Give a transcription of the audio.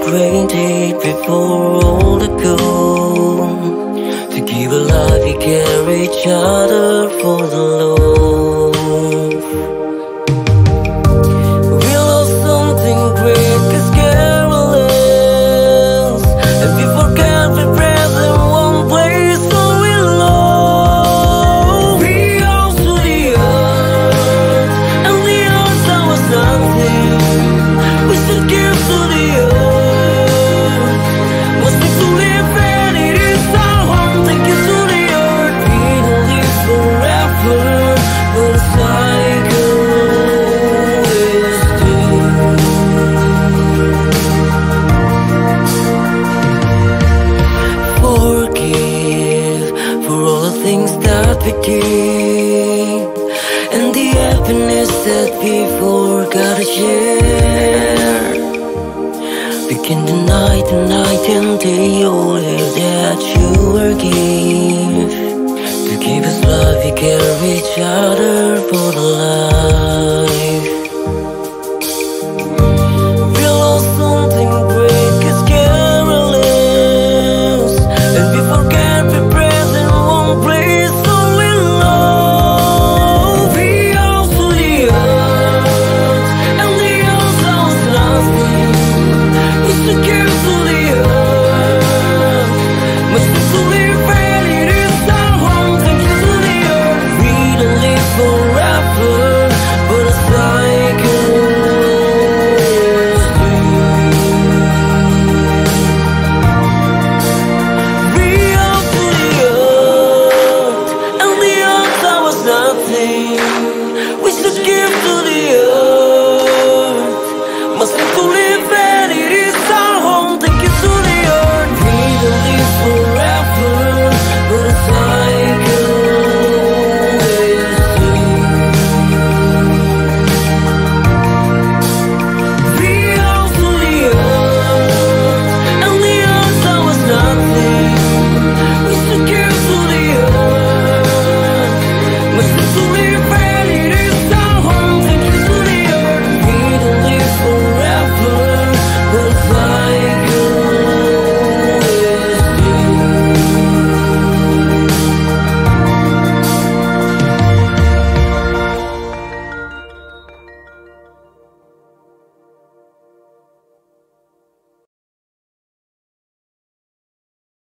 acquainted before all the go. To give a life we care each other for the love. We lost something great, cause careless, and we forgot we present one place, so we love. We all to the earth, and the earth our something. We should give to the earth, must be to live, and it is our home. Thank you to the earth, we don't live forever, but a cycle is due. Forgive for all the things that we did, and the happiness that we forgot to share. We can deny the night and day all that you were give. To give us love, we care each other for the life.